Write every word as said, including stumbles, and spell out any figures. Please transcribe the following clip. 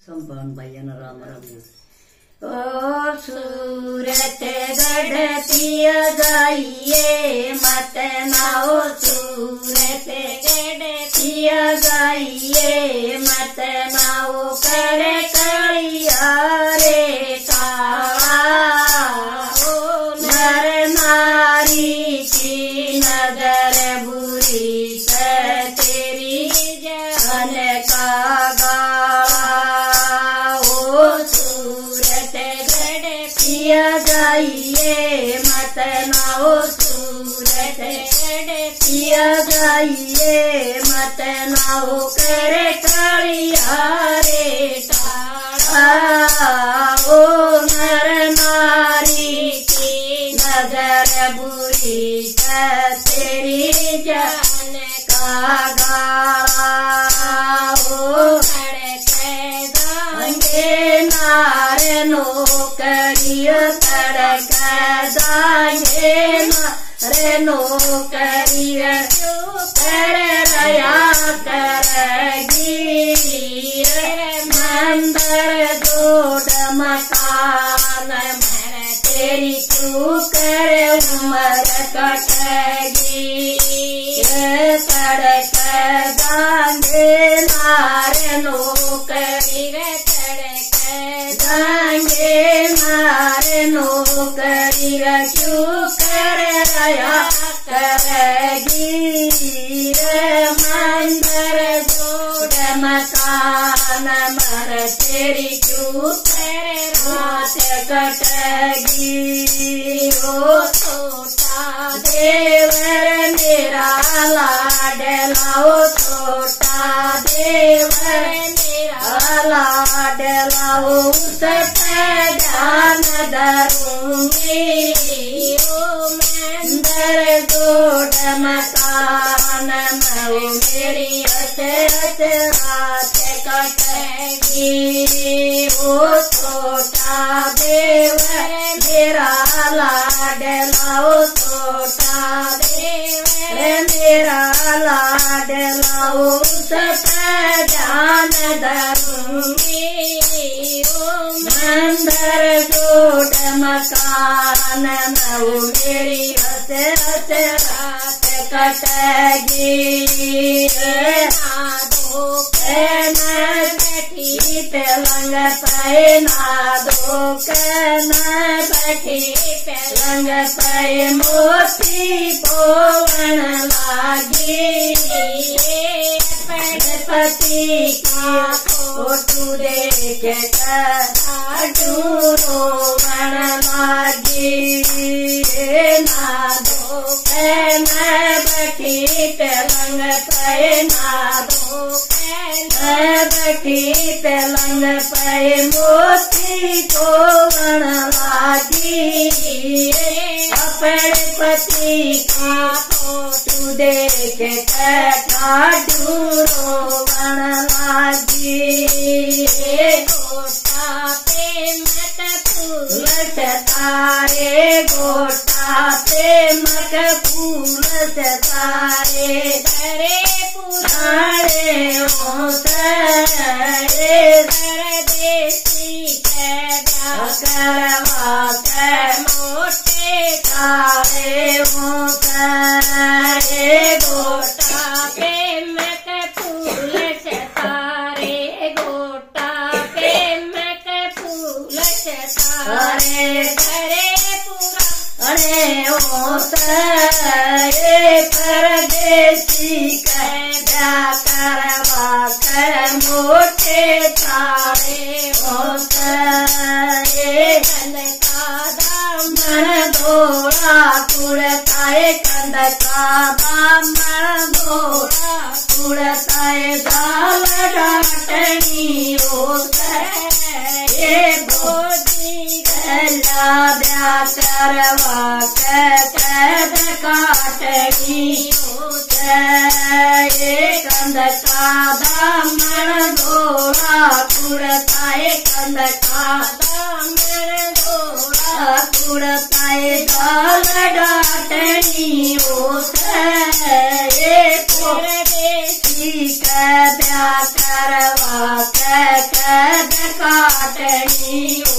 संपान भैया न राम राम। ओ सूरत गढ़ पिया जाइए मत नाओ, सूरत गढ़ पिया जाइए मत नाओ, कर कलिया रे काला। ओ नर नारी की नजर बुरी से तेरी जान का गाला। ओ सूरत गढ़ पिया जाइए मत नाओ, सूरत गढ़ पिया जाइए मत नाओ, कर कालिया रे काला। ओ नर नारी की नजर बुरी से तेरी जान का गाला। ओ तड़के दांगे नार नौकरिया, तड़के दांगे नार नौकरिया, कर रया करेगी मंदिर जोड़ मकान में, तेरी क्यों कर उम्र कटेगी। तड़के दांगे नार नौकरी, तड़के दांगे नार नौकरी, क्यों कर रया करेगी मंदिर जोड़ मकान मर, तेरी क्यों कर रात कटेगी। ओ छोटा देवर मेरा लाडला, ओ छोटा देवर मेरा लाडला, उस पे ध्यान धरूंगी। ओ मंदिर जोड़ मकान में मेरी अचरत रात कटेगी। ओ छोटा देवर मेरा लाडला, ओ छोटा देवर मेरा लाडला, उस पे ध्यान धरूंगी। ओ मंदिर जोड़ मकान में मेरी अचरत रात कटेगी। नादो के न बैठी पलंग पे, नादो के न बैठी पलंग पे, मोती पोवन लागी। पति का फोटू देख कर रोवन लागी। नादो के न बैठी पलंग पे, नादो के न बैठी पलंग पे, मोती पोवन लागी। अपने पति का फोटू देख कर रोवन लागी। गोटा पे मत फूल तारे, गोटा पे मत फूल तारे, धरे पुराने होते देसी करवा के मोटे तारे होते। गोटा पे मत फूल तारे, गोटा पे मत फूल तारे, धरे पुराने होते परदेसी कैदा करवा के मोटे तारे होते। कंद का दामन धोड़ा कुड़ता है, कंद का दामन धोड़ा कुड़ता है, दाल डाटनी होता है। भोजी गला ब्या करवा के कैद काटनी होता है। कंद का दामन धोड़ा कुड़ता है, कंद का दामन धोड़ा कुड़ता है, दाल डाटनी होता है। परदेसी कैदा करवा के कैद माखणी